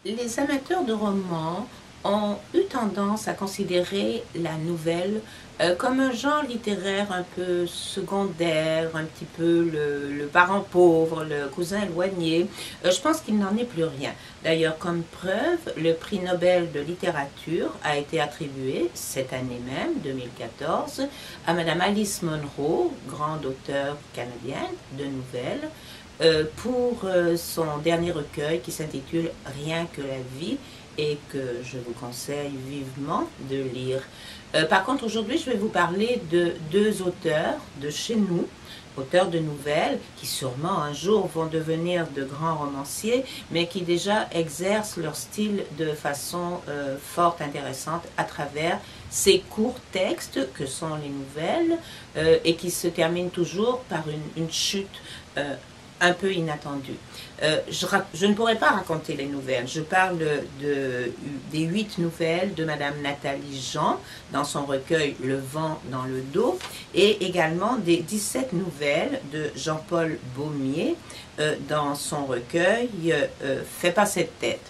Les amateurs de romans ont eu tendance à considérer la nouvelle comme un genre littéraire un peu secondaire, un petit peu le parent pauvre, le cousin éloigné. Je pense qu'il n'en est plus rien. D'ailleurs, comme preuve, le prix Nobel de littérature a été attribué cette année même, 2014, à Madame Alice Munro, grande auteure canadienne de nouvelles, pour son dernier recueil qui s'intitule Rien que la vie et que je vous conseille vivement de lire. Par contre, aujourd'hui, je vais vous parler de deux auteurs de chez nous, auteurs de nouvelles, qui sûrement un jour vont devenir de grands romanciers, mais qui déjà exercent leur style de façon fort intéressante à travers ces courts textes que sont les nouvelles et qui se terminent toujours par une chute un peu inattendu. Je ne pourrais pas raconter les nouvelles. Je parle des 8 nouvelles de Madame Nathalie Jean dans son recueil Le vent dans le dos et également des 17 nouvelles de Jean-Paul Baumier dans son recueil Fais pas cette tête.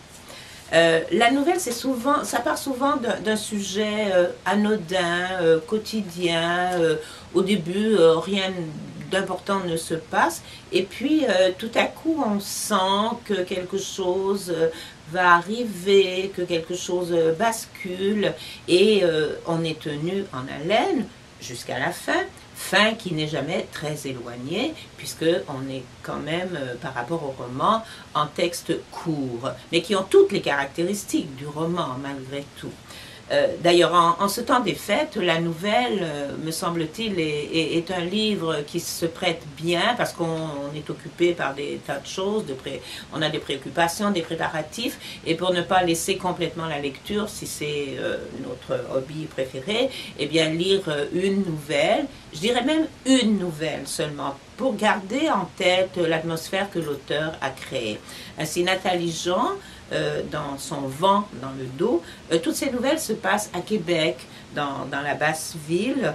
La nouvelle, ça part souvent d'un sujet anodin, quotidien. Au début, rien d'important ne se passe, et puis tout à coup, on sent que quelque chose va arriver, que quelque chose bascule, et on est tenu en haleine jusqu'à la fin qui n'est jamais très éloignée, puisqu'on est quand même, par rapport au roman, en texte court, mais qui ont toutes les caractéristiques du roman, malgré tout. D'ailleurs, en ce temps des fêtes, la nouvelle, me semble-t-il, est un livre qui se prête bien parce qu'on est occupé par des tas de choses, on a des préoccupations, des préparatifs, et pour ne pas laisser complètement la lecture, si c'est notre hobby préféré, eh bien lire une nouvelle, je dirais même une nouvelle seulement, pour garder en tête l'atmosphère que l'auteur a créée. Ainsi, Nathalie Jean, dans son vent dans le dos, toutes ces nouvelles se passent à Québec, dans la basse ville.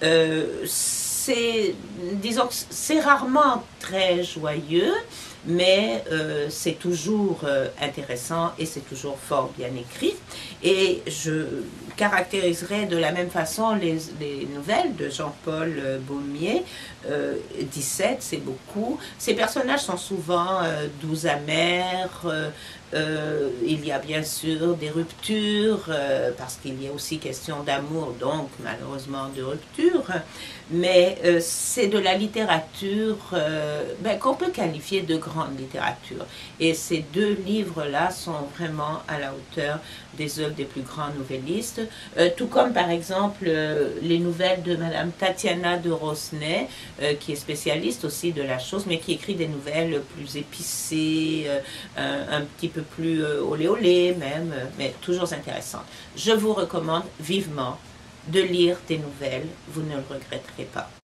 Disons que c'est rarement très joyeux, mais c'est toujours intéressant et c'est toujours fort bien écrit. Et je caractériserai de la même façon les nouvelles de Jean-Paul Baumier. 17, c'est beaucoup. Ces personnages sont souvent doux amers. Il y a bien sûr des ruptures, parce qu'il y a aussi question d'amour, donc malheureusement de rupture, mais c'est de la littérature qu'on peut qualifier de grande littérature. Et ces deux livres-là sont vraiment à la hauteur des œuvres des plus grands nouvellistes, tout comme par exemple les nouvelles de Madame Tatiana de Rosnay, qui est spécialiste aussi de la chose, mais qui écrit des nouvelles plus épicées, un petit peu plus olé olé même, mais toujours intéressantes. Je vous recommande vivement de lire des nouvelles, vous ne le regretterez pas.